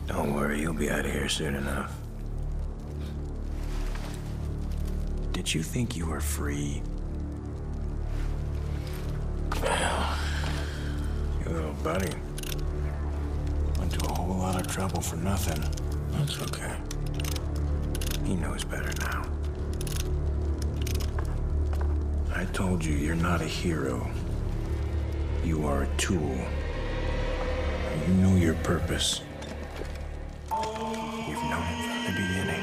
Don't worry, you'll be out of here soon enough. Did you think you were free? Well, your little buddy went to a whole lot of trouble for nothing. That's okay. He knows better now. I told you, you're not a hero. You are a tool. You know your purpose. You've known it from the beginning.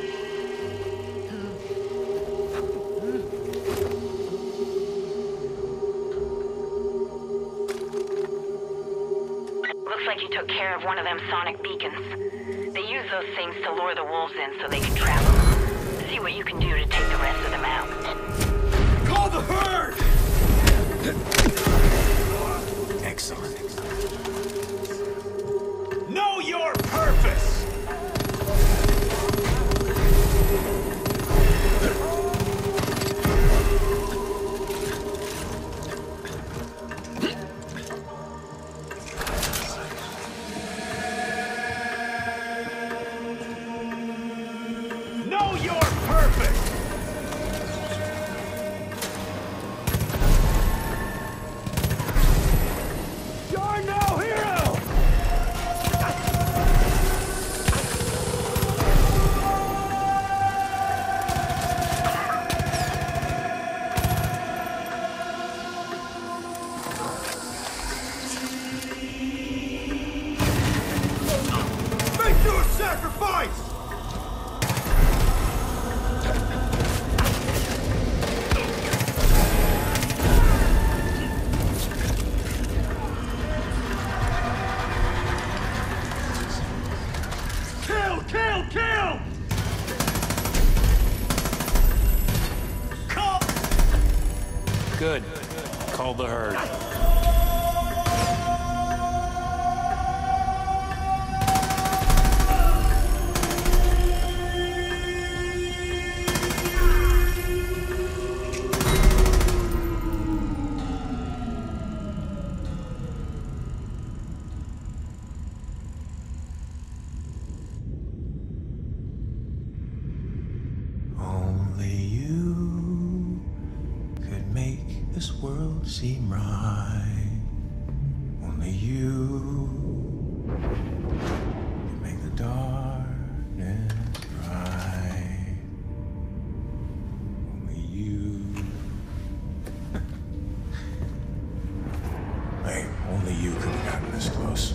Looks like you took care of one of them sonic beacons. They use those things to lure the wolves in so they can trap them. See what you can do to take the rest of them out. Call the herd! Excellent. Know your purpose! Know your purpose! You're no hero! Make your sacrifice! Kill! Kill! Kill! Call! Good. Call the herd. Only you could make this world seem right. Only you can make the darkness bright. Only you. Hey, only you could have gotten this close.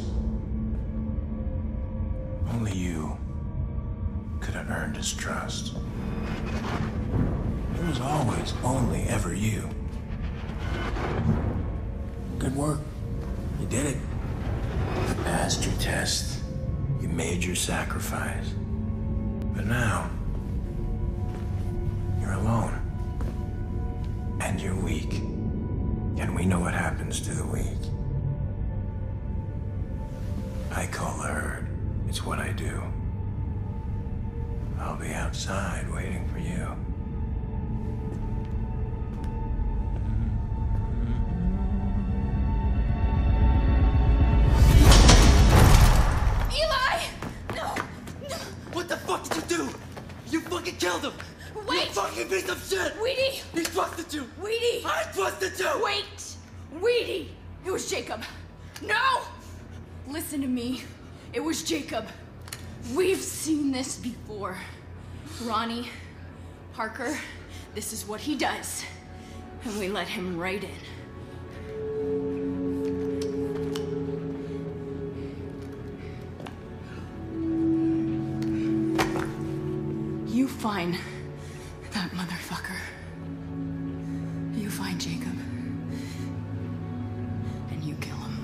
Only you could have earned his trust. It was always only ever you. Good work. You did it. You passed your test. You made your sacrifice. But now, you're alone. And you're weak. And we know what happens to the weak. I call the herd. It's what I do. I'll be outside waiting for you. Eli! No! No! What the fuck did you do? You fucking killed him! Wait! You fucking piece of shit! Weedy! He trusted you! Weedy! I trusted you! Wait! Weedy! It was Jacob. No! Listen to me. It was Jacob. We've seen this before. Ronnie, Parker, this is what he does. And we let him right in. You find that motherfucker. You find Jacob. And you kill him.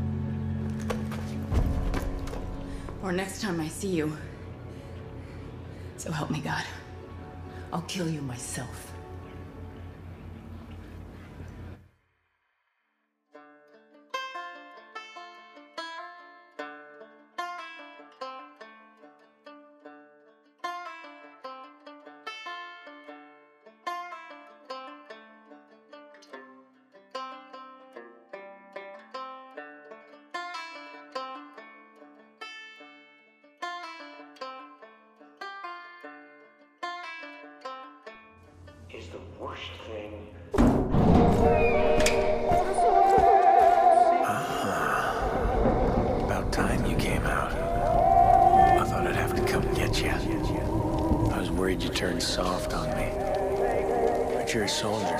Or next time I see you, so help me God, I'll kill you myself. is the worst thing. About time you came out. I thought I'd have to come get you. I was worried you turned soft on me. But you're a soldier.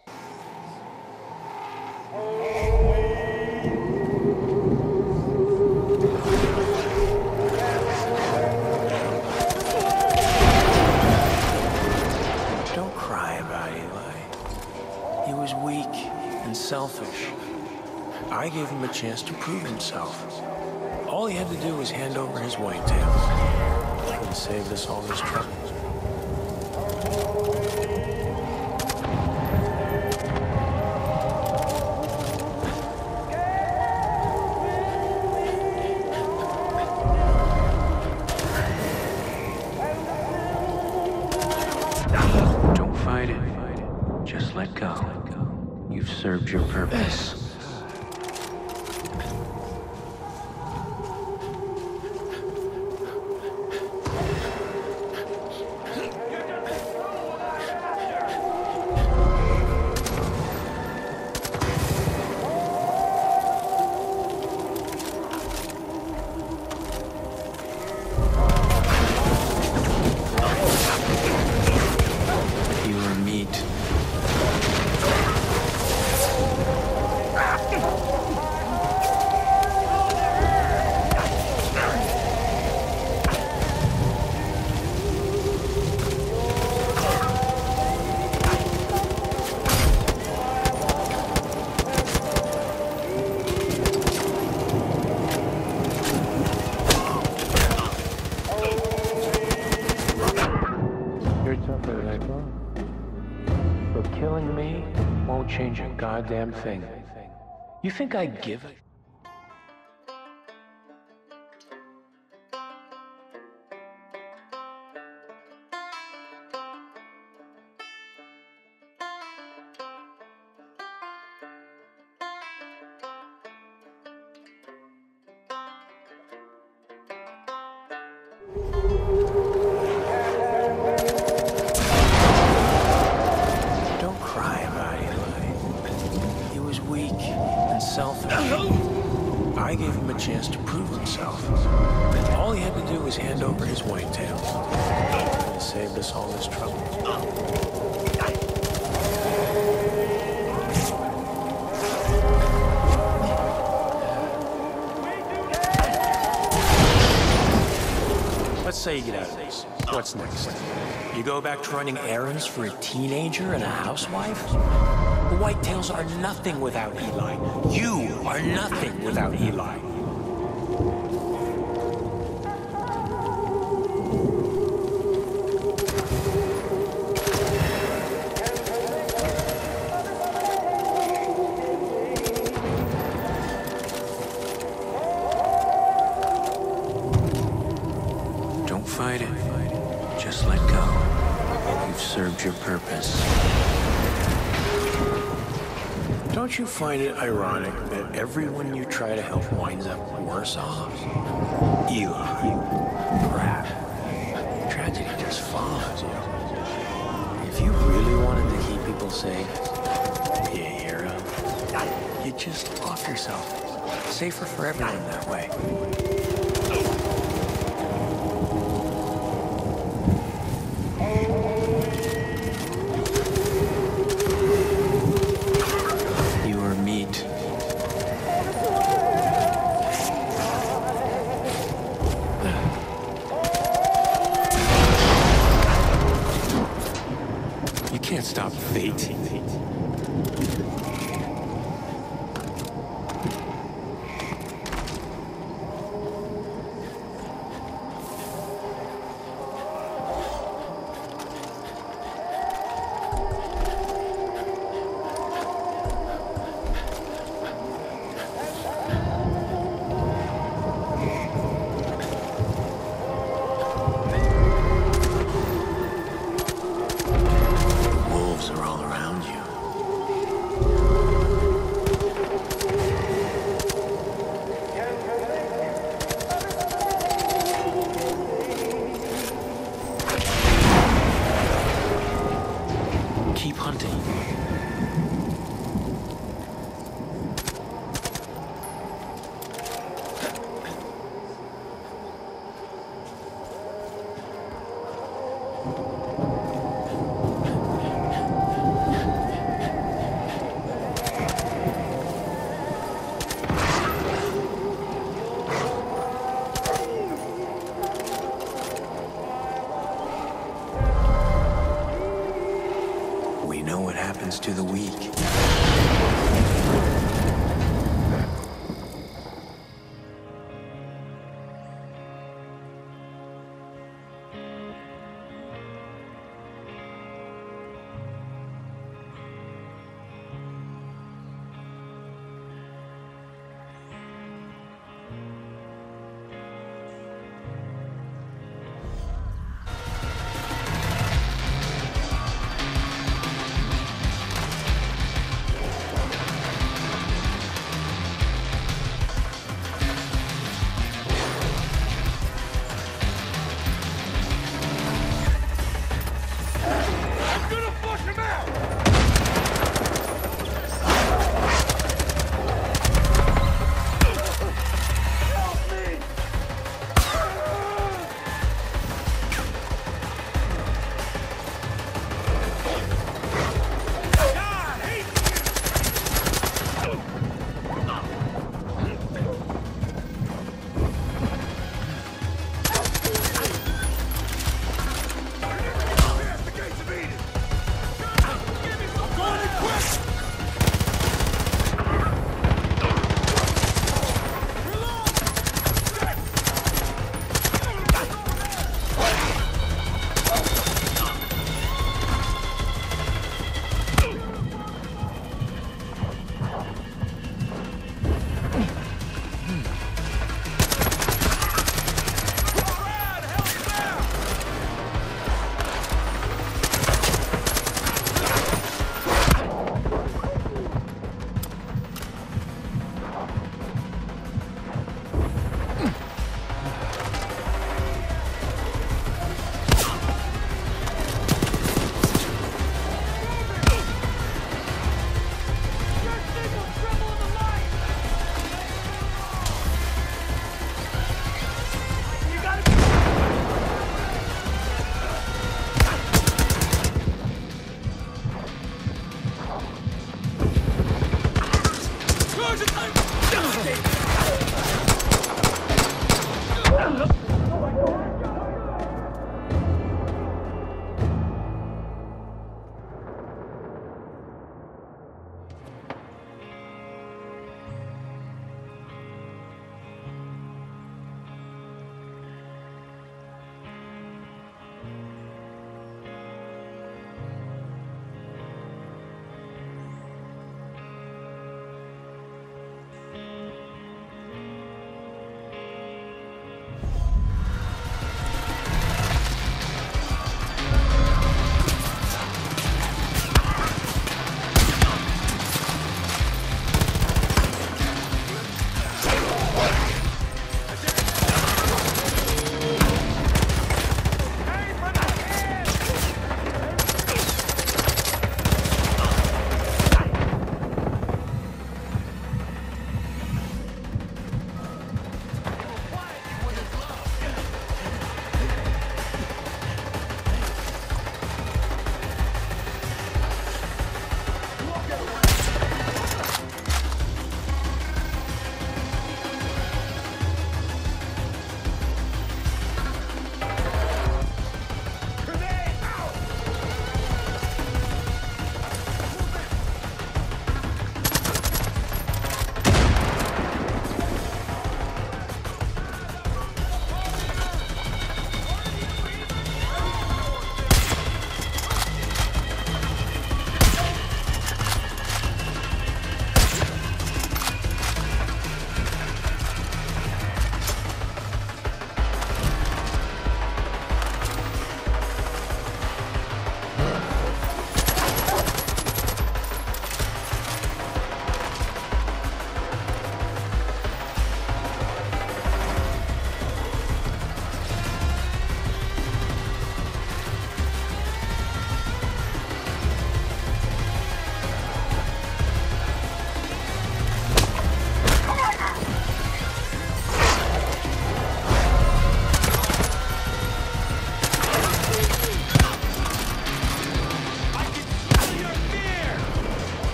Don't cry about Eli. He was weak and selfish. I gave him a chance to prove himself. All he had to do was hand over his whitetails. It would have saved us all this trouble. Don't fight it. Just let go. You've served your purpose. But killing me won't change a goddamn thing. You think I give a... Don't cry about Eli. He was weak and selfish. I gave him a chance to prove himself. All he had to do was hand over his whitetails. It would have saved us all this trouble. Let's say you get out of this. What's next? You go back to running errands for a teenager and a housewife? The whitetails are nothing without Eli. You are nothing without Eli. Don't fight it. Just let go. You've served your purpose. Don't you find it ironic that everyone you try to help winds up worse off? Eli. Crap. Tragedy just follows you. If you really wanted to keep people safe, be a hero, you'd just off yourself. Safer for everyone that way. You can't stop fate. The wolves are all around you. We know what happens to the weak.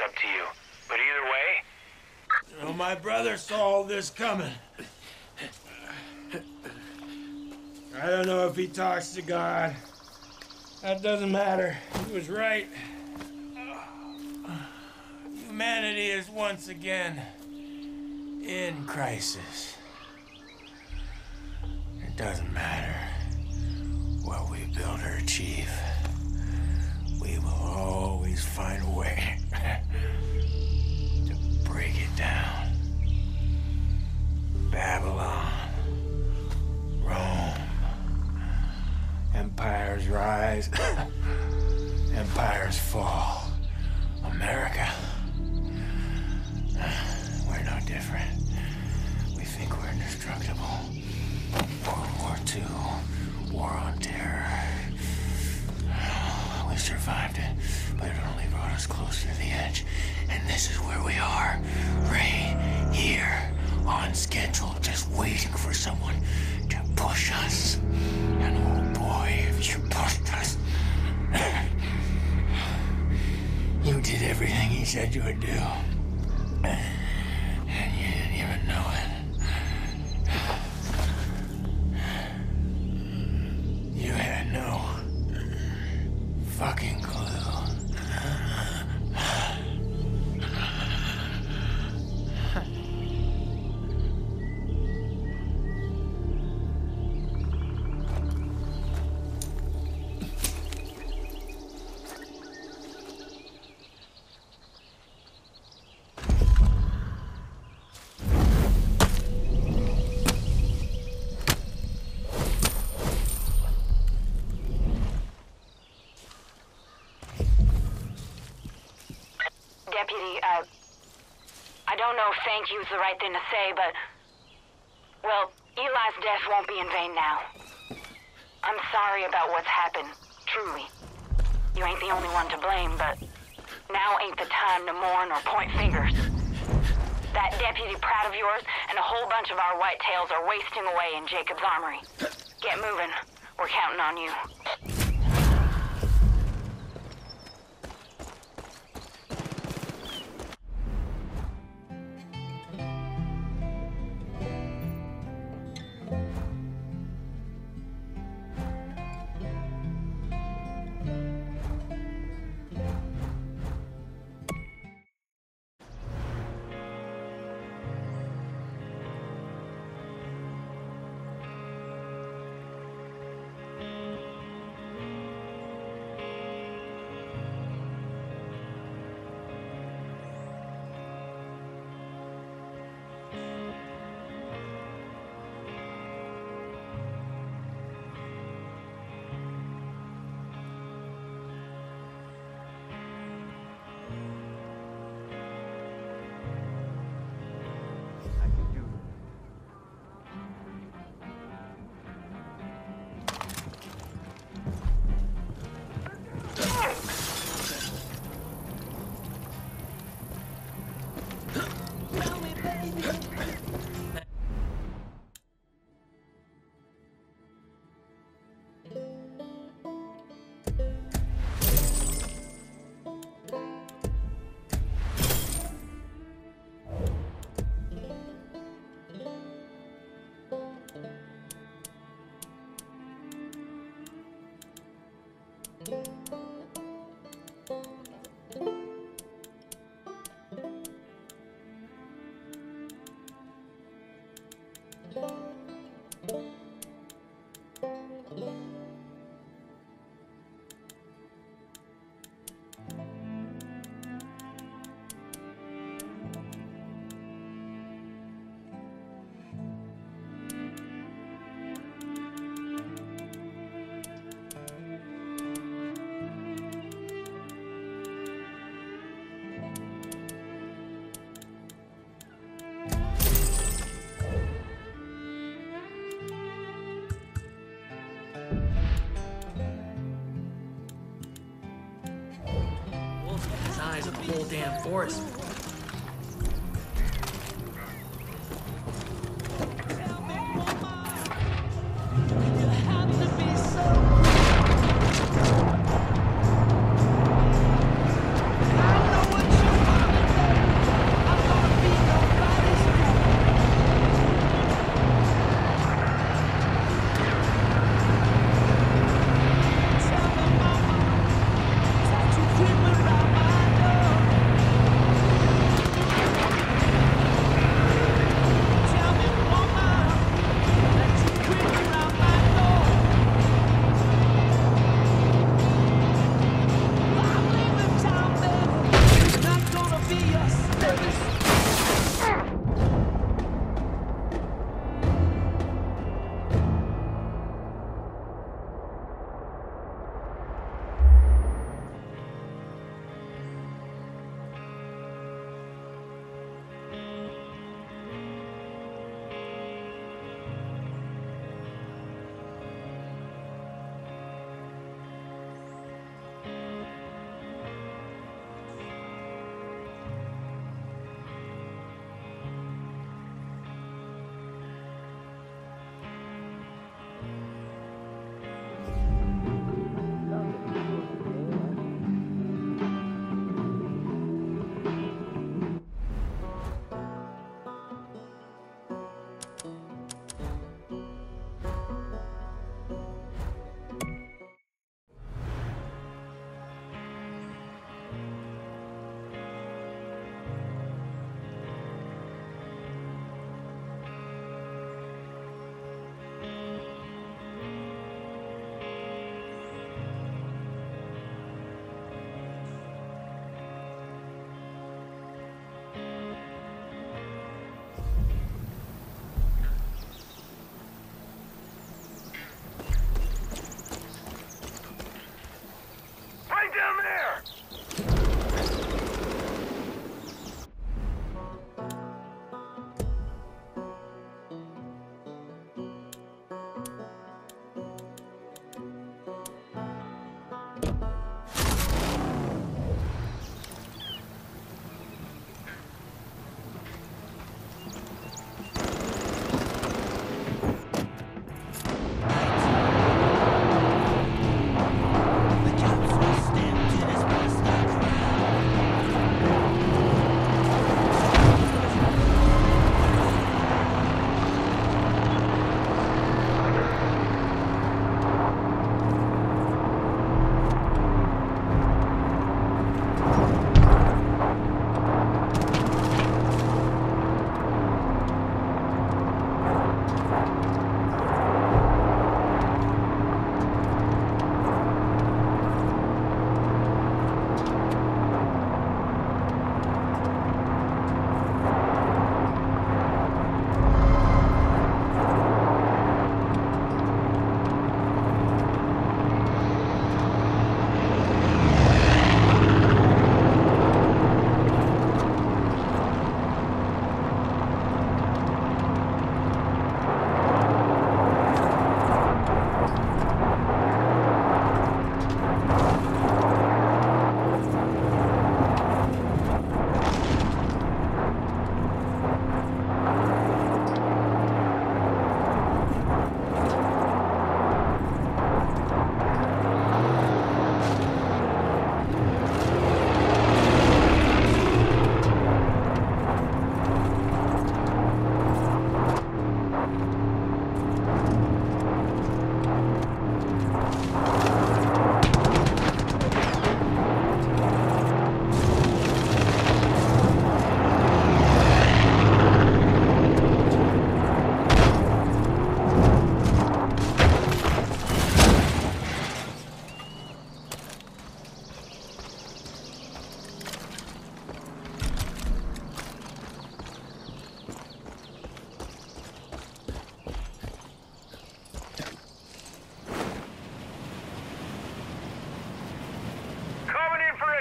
up to you. But either way... Well, my brother saw all this coming. I don't know if he talks to God. That doesn't matter. He was right. Humanity is once again in crisis. It doesn't matter what we build or achieve. We will always find a way to break it down. Babylon, Rome, empires rise, empires fall. America, we're no different. We think we're indestructible. World War II, war on terror. We survived it, but it only brought us closer to the edge. And this is where we are, right here, on schedule, just waiting for someone to push us. And oh boy, if you pushed us. You did everything he said you would do. And you didn't even know it. You had no fucking clue. Deputy, I don't know if thank you is the right thing to say, but... Well, Eli's death won't be in vain now. I'm sorry about what's happened, truly. You ain't the only one to blame, but... Now ain't the time to mourn or point fingers. That Deputy Pratt of yours and a whole bunch of our whitetails are wasting away in Jacob's armory. Get moving. We're counting on you. Of the whole damn forest.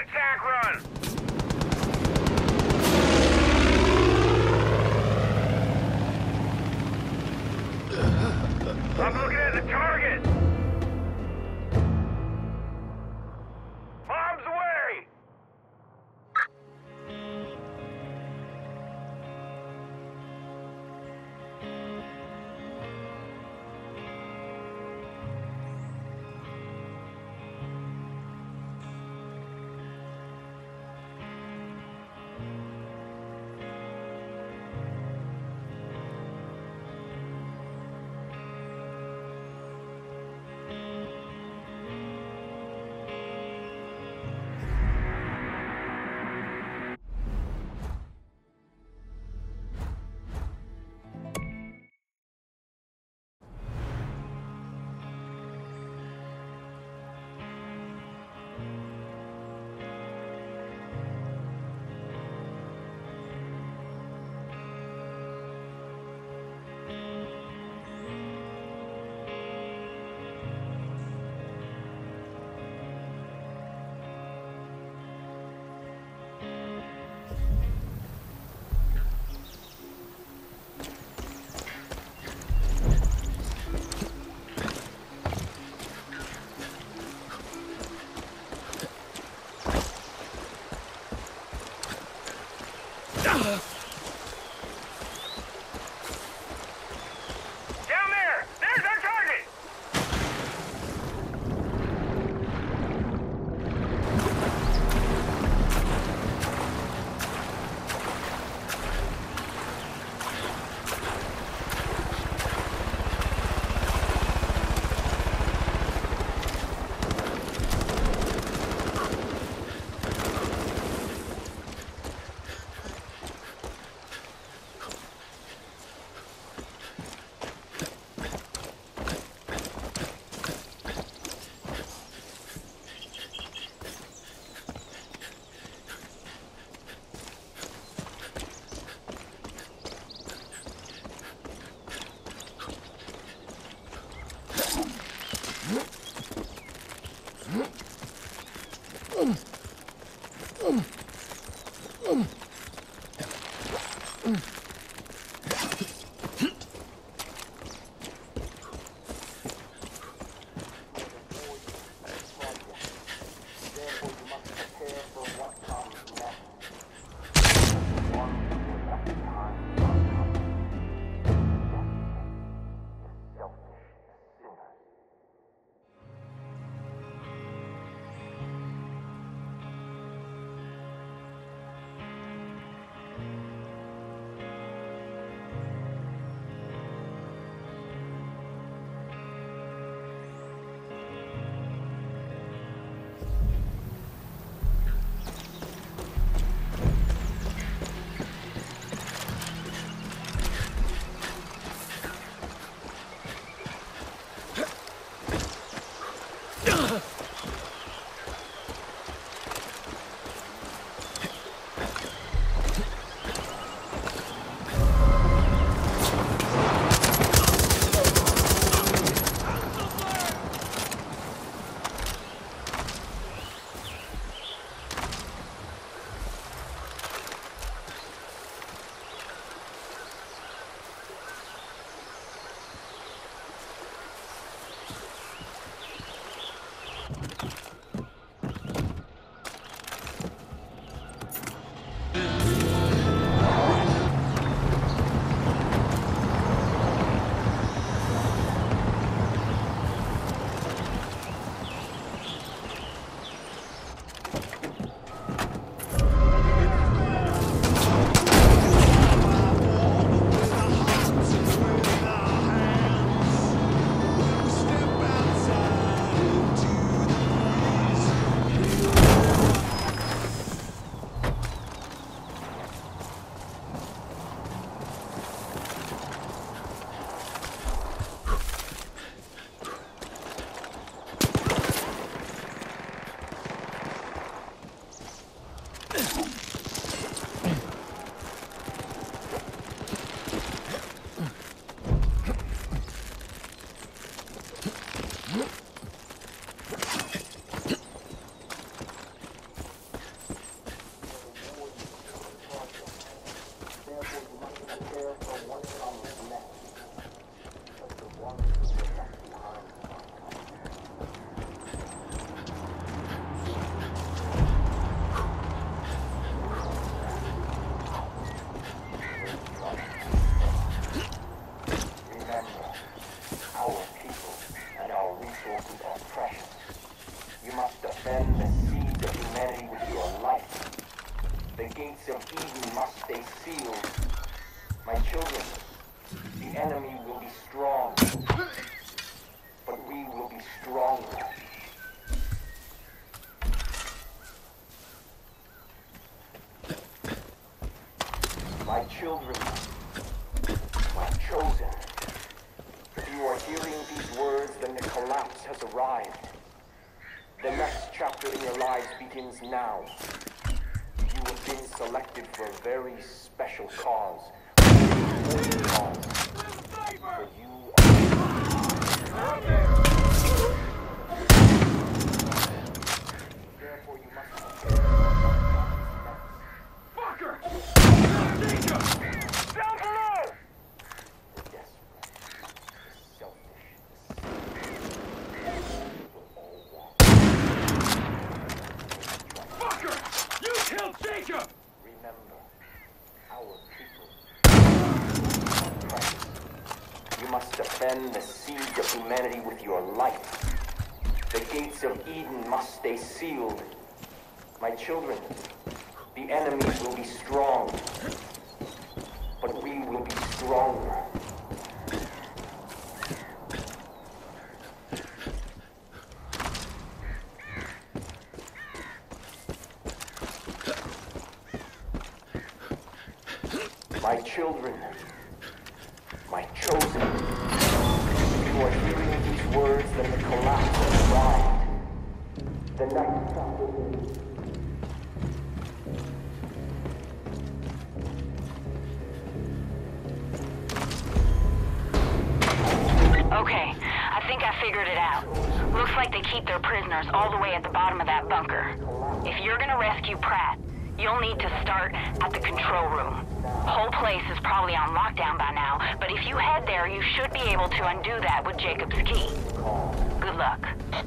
attack run! I'm looking at the target! Bombs away! Down there! There's our target! gates of Eden must stay sealed. My children, the enemy will be strong, but we will be stronger. My children, my chosen. If you are hearing these words, then the collapse has arrived. The next chapter in your lives begins now. You have been selected for a very special cause. For you are... Therefore you must prepare Fucker! Jacob! Down below! the desperate, the selfish, will all walk. Fucker! You killed Jacob! Remember, our people are precious. You must defend the seeds of humanity with your life. The gates of Eden must stay sealed. My children, the enemy will be strong, but we will be stronger. My children, my chosen, if you are hearing these words, then the collapse has arrived. The next chapter. Okay, I think I figured it out. Looks like they keep their prisoners all the way at the bottom of that bunker. If you're gonna rescue Pratt, you'll need to start at the control room. Whole place is probably on lockdown by now, but if you head there, you should be able to undo that with Jacob's key. Good luck.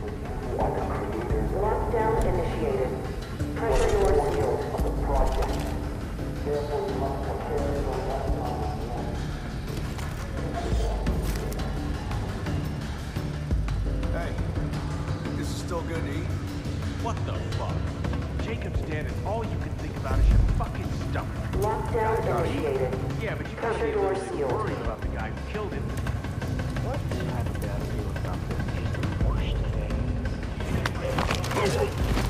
Lockdown initiated. Pressure doors sealed of the project. Therefore, you must prepare for lockdown. Hey, this is still good to eat? What the fuck? Jacob's dead and all you can think about is your fucking stomach. Lockdown initiated. Yeah, but you gotta be a little bit worried about the guy who killed him. What? I have a bad feeling about this. He's the worst thing. No, it's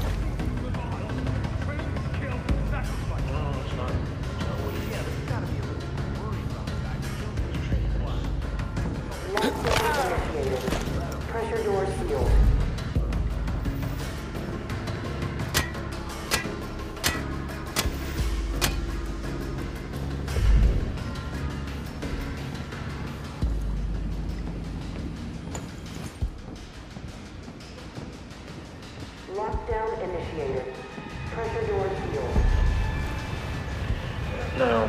not. Yeah, but you gotta be a little bit worried about the guy who killed him. Lockdown initiated. Pressure doors sealed. Lockdown initiated. Pressure doors sealed. Now,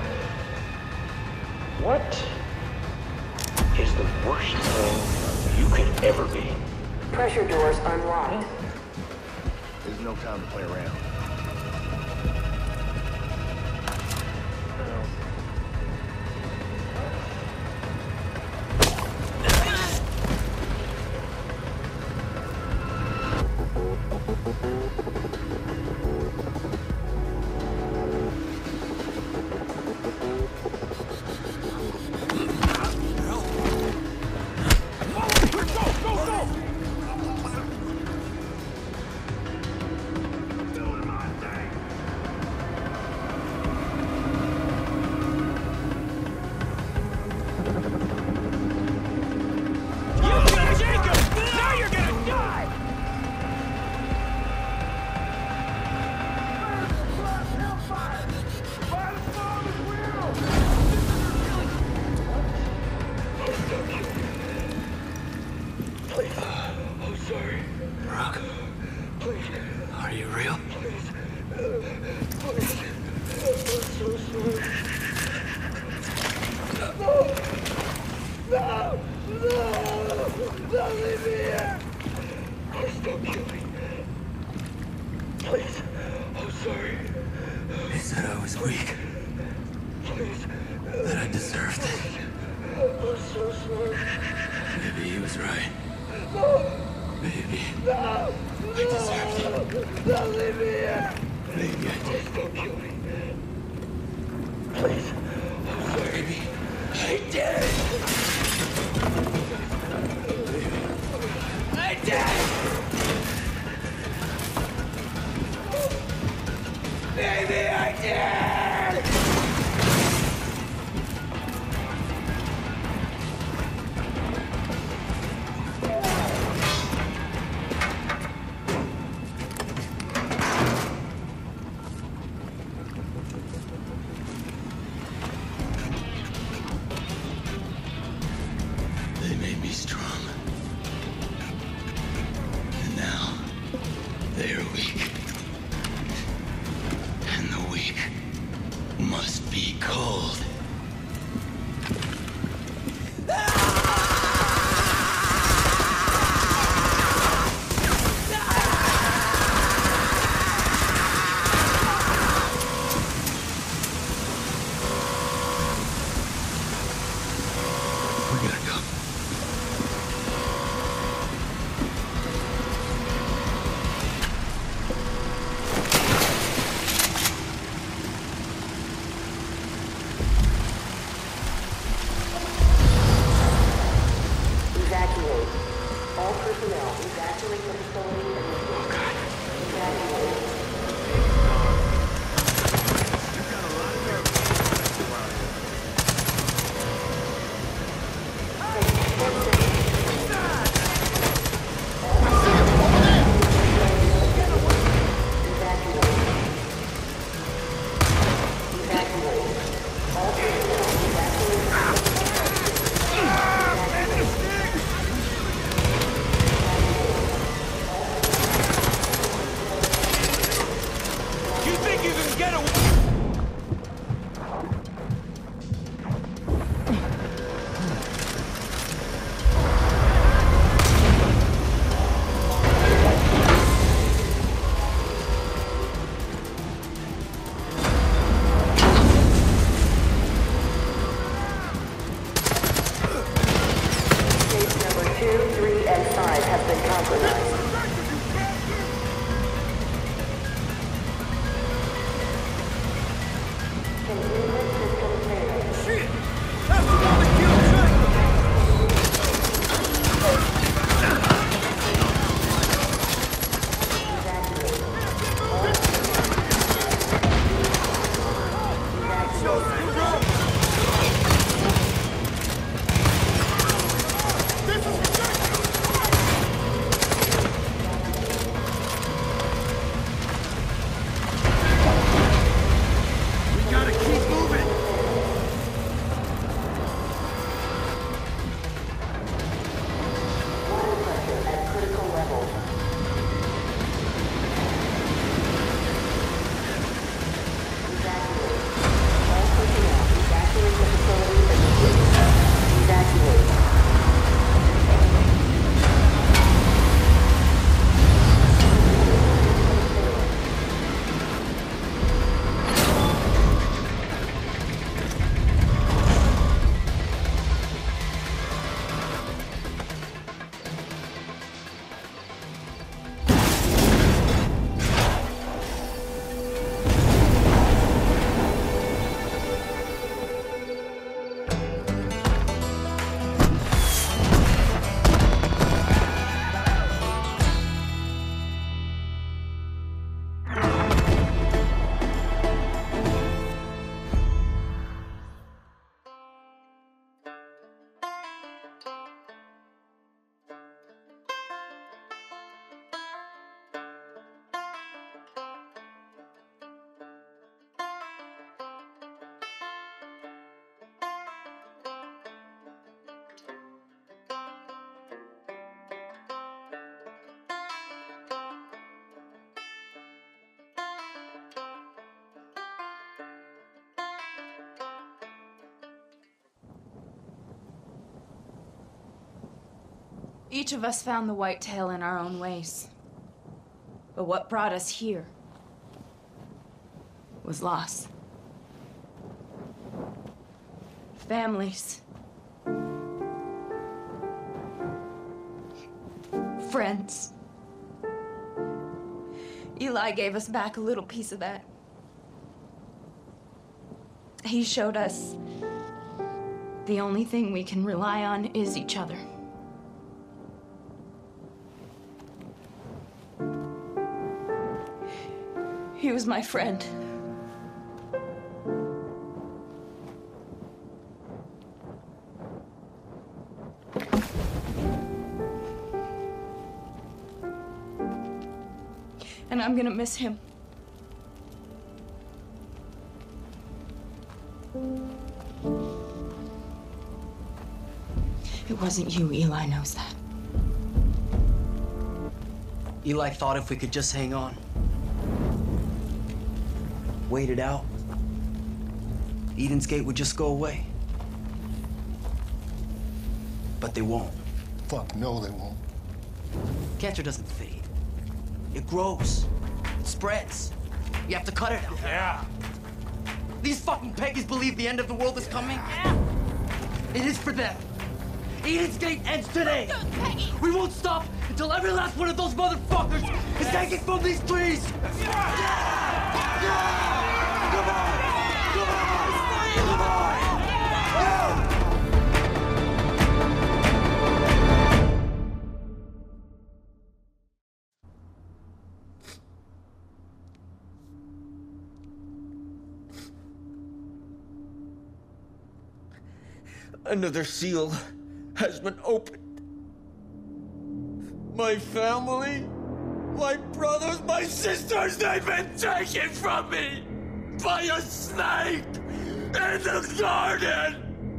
what is the worst thing you could ever be? Pressure doors unlocked. There's no time to play around. please. Baby, I did. I did. Baby, I did. They made me strong. And now, they are weak. And the weak must be cold. We gotta go. Evacuate. All personnel, evacuate the facility immediately. Oh, God. Evacuate. You think you can get away? Case number 2, 3, and 5 have been compromised. Containment system failed. Shit! That's the one that killed Jacob! We gotta keep moving! Water pressure at critical levels. Evacuate. All personnel, evacuate the facility immediately. Evacuate. Each of us found the whitetail in our own ways. But what brought us here was loss. Families. Friends. Eli gave us back a little piece of that. He showed us the only thing we can rely on is each other. He was my friend. And I'm gonna miss him. It wasn't you, Eli knows that. Eli thought if we could just hang on, wait it out, Eden's Gate would just go away. But they won't. Fuck no, they won't. Cancer doesn't fade. It grows. It spreads. You have to cut it out. Yeah. These fucking Peggies believe the end of the world is coming? Yeah. It is for them. Eden's Gate ends today. Peggy! We won't stop until every last one of those motherfuckers is taken from these trees. Yeah! Yeah! Come on! Come on! Come on! Yeah! Another seal has been opened. My family, my brothers, my sisters, they've been taken from me by a snake in the garden.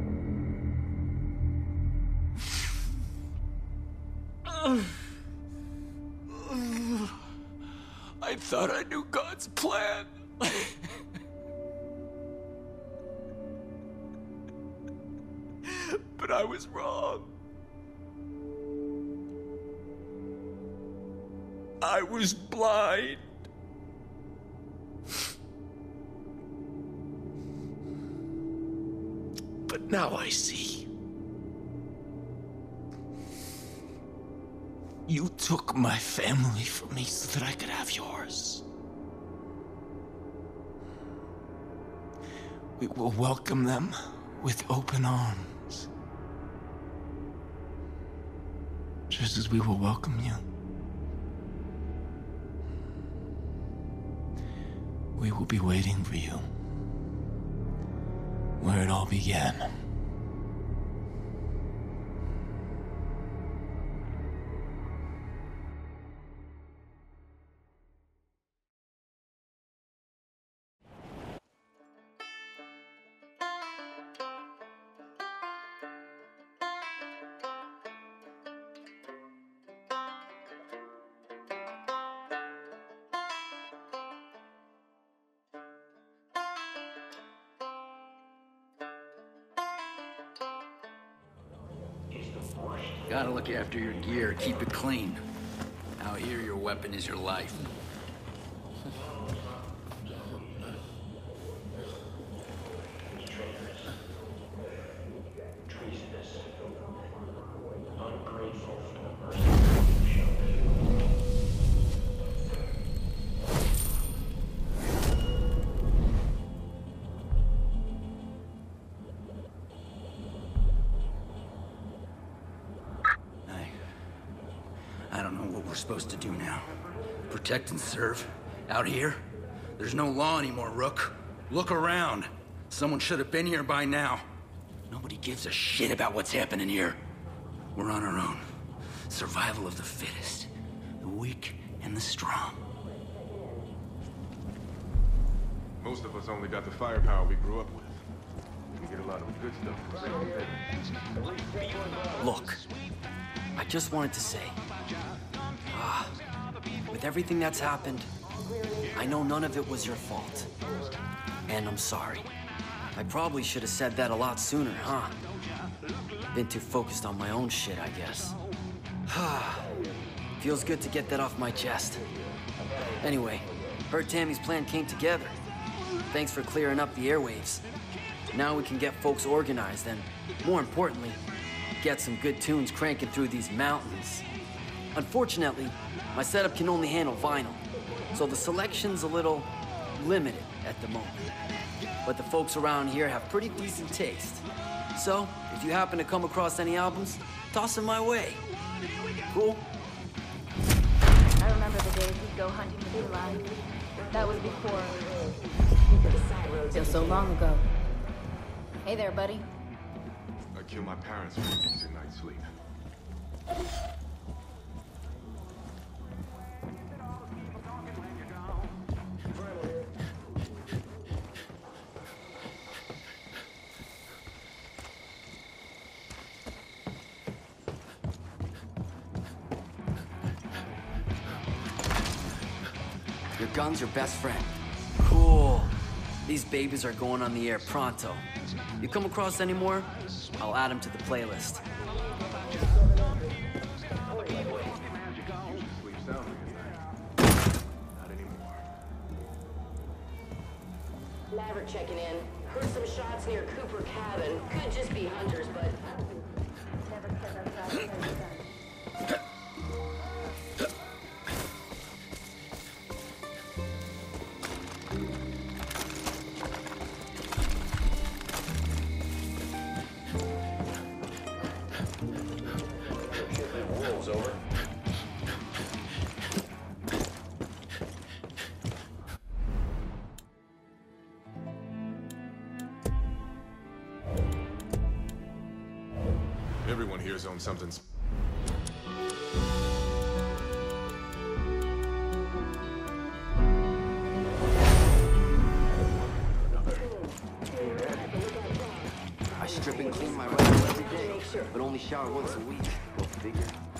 I thought I knew God's plan. But I was wrong. I was blind. But now I see. You took my family from me so that I could have yours. We will welcome them with open arms. Just as we will welcome you. We will be waiting for you. Where it all began. Gotta look after your gear, keep it clean. Out here, your weapon is your life. I don't know what we're supposed to do now. Protect and serve? Out here? There's no law anymore, Rook. Look around. Someone should have been here by now. Nobody gives a shit about what's happening here. We're on our own. Survival of the fittest. The weak and the strong. Most of us only got the firepower we grew up with. We get a lot of the good stuff. Look, I just wanted to say, with everything that's happened, I know none of it was your fault. And I'm sorry. I probably should have said that a lot sooner, huh? Been too focused on my own shit, I guess. Feels good to get that off my chest. Anyway, heard Tammy's plan came together. Thanks for clearing up the airwaves. Now we can get folks organized and, more importantly, get some good tunes cranking through these mountains. Unfortunately, my setup can only handle vinyl, so the selection's a little limited at the moment. But the folks around here have pretty decent taste. So, if you happen to come across any albums, toss them my way. Cool? I remember the days we'd go hunting with Eli. That was before. Feels so long ago. Hey there, buddy. I killed my parents for a decent night's sleep. Your gun's your best friend. Cool. These babies are going on the air pronto. You come across any more, I'll add them to the playlist. Maverick checking in. Heard some shots near Cooper Cabin. Could just be hunters, but... Over. Everyone here's on something's. I strip and clean my rifle every day, but only shower once a week. Go figure.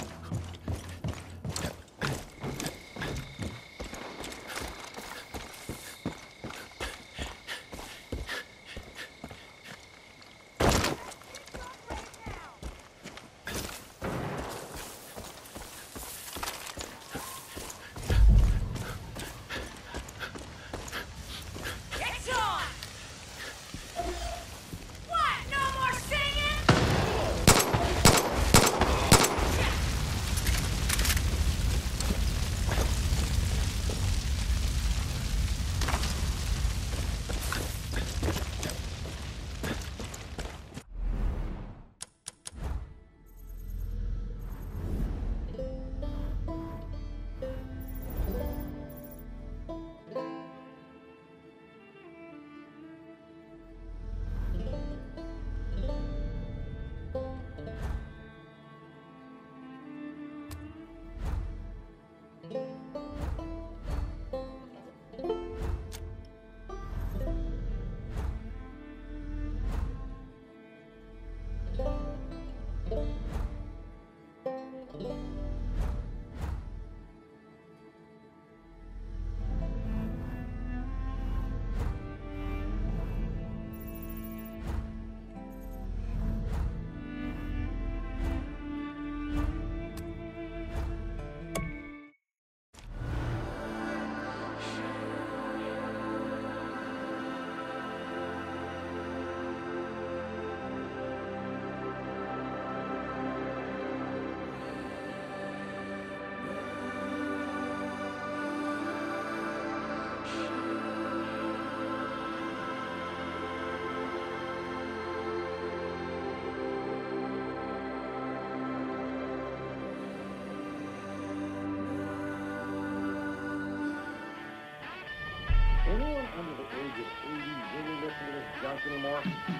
Anyone under the age of 80 really listen to this junk anymore?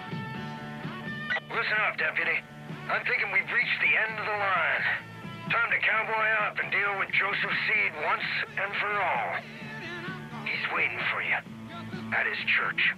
Listen up, Deputy. I'm thinking we've reached the end of the line. Time to cowboy up and deal with Joseph Seed once and for all. He's waiting for you at his church.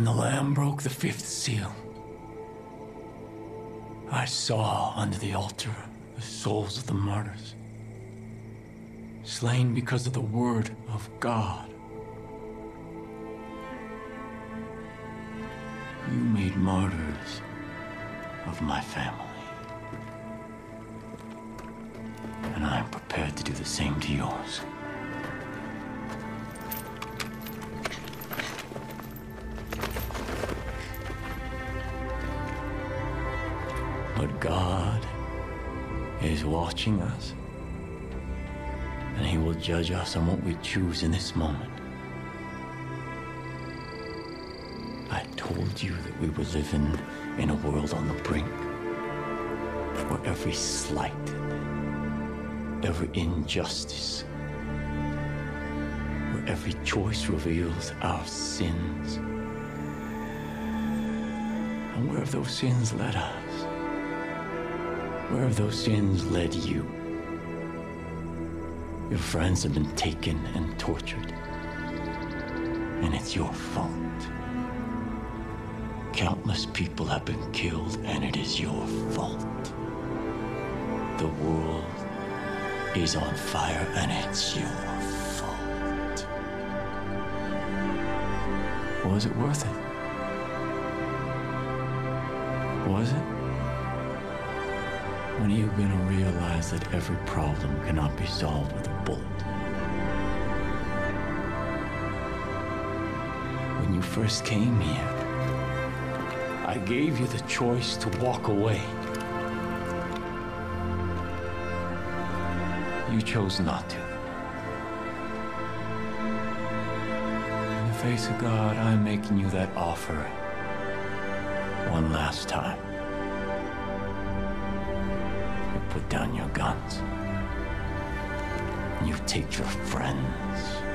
When the Lamb broke the fifth seal, I saw under the altar the souls of the martyrs, slain because of the word of God. You made martyrs of my family. And I am prepared to do the same to yours. But God is watching us, and He will judge us on what we choose in this moment. I told you that we were living in a world on the brink, where every slight, every injustice, where every choice reveals our sins. And where have those sins led us? Where have those sins led you? Your friends have been taken and tortured, and it's your fault. Countless people have been killed, and it is your fault. The world is on fire, and it's your fault. Was it worth it? Was it? When are you gonna realize that every problem cannot be solved with a bullet? When you first came here, I gave you the choice to walk away. You chose not to. In the face of God, I'm making you that offer one last time. You put down your guns. You take your friends